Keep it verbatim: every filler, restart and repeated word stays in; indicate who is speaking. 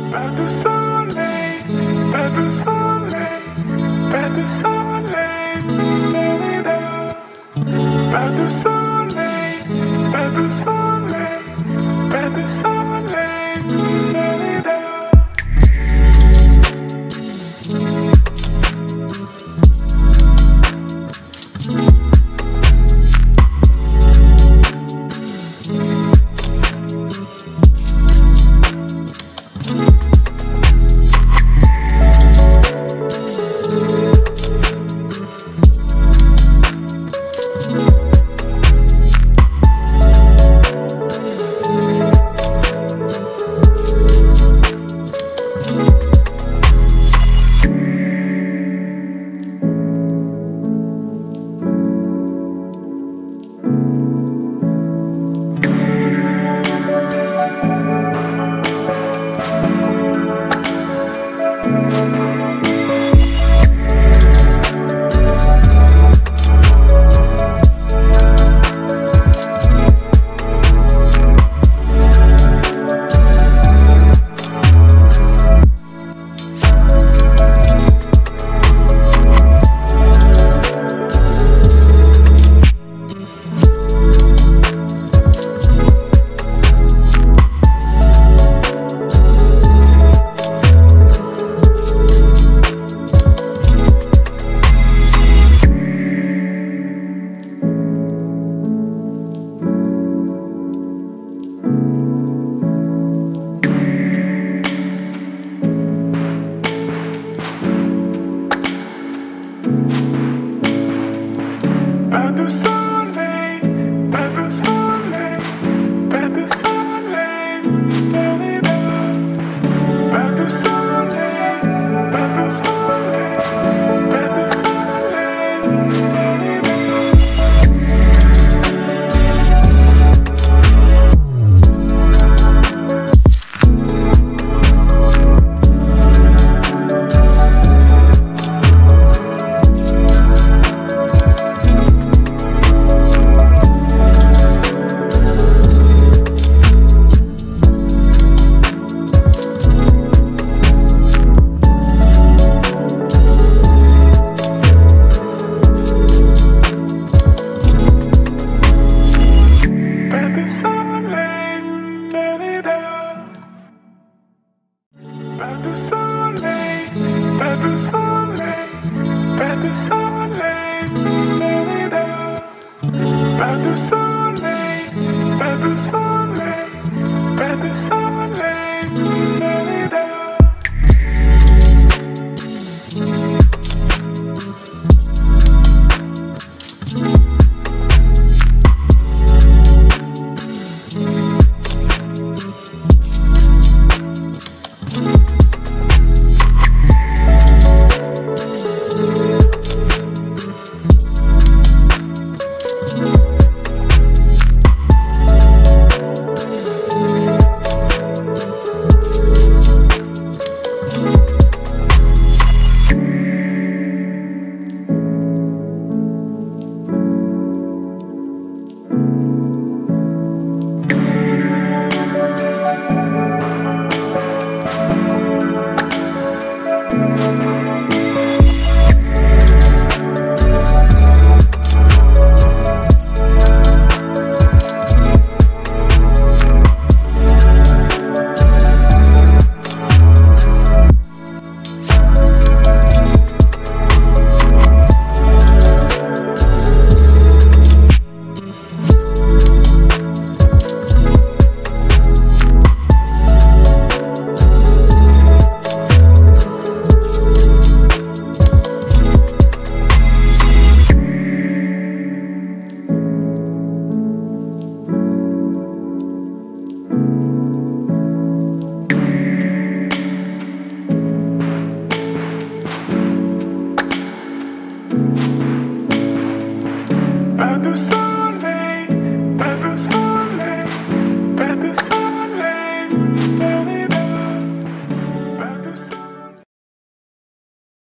Speaker 1: Pas de soleil, pas de soleil, pas de soleil, la-la-la. Pas de soleil, pas de soleil, pas de soleil, la-la-la. Pas de soleil, pas de soleil, pas de soleil, la-la-la. Pas de soleil, pas de soleil, pas de soleil, la-la-la. Pas de soleil, la-la-la. Pas de soleil, pas de soleil, pas de soleil, la-la-la. Pas de soleil, pas de soleil, pas de soleil.